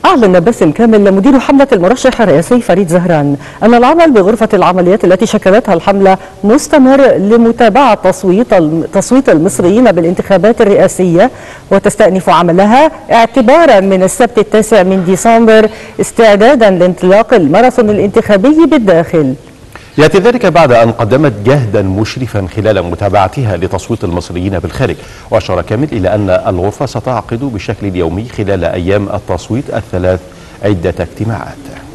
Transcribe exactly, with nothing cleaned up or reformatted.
أعلن باسم كامل مدير حملة المرشح الرئاسي فريد زهران أن العمل بغرفة العمليات التي شكلتها الحملة مستمر لمتابعة تصويت تصويت المصريين بالانتخابات الرئاسية، وتستأنف عملها اعتبارا من السبت التاسع من ديسمبر استعدادا لانطلاق الماراثون الانتخابي بالداخل. يأتي ذلك بعد أن قدمت جهدا مشرفا خلال متابعتها لتصويت المصريين بالخارج. وأشار كامل إلى أن الغرفة ستعقد بشكل يومي خلال أيام التصويت الثلاث عدة اجتماعات.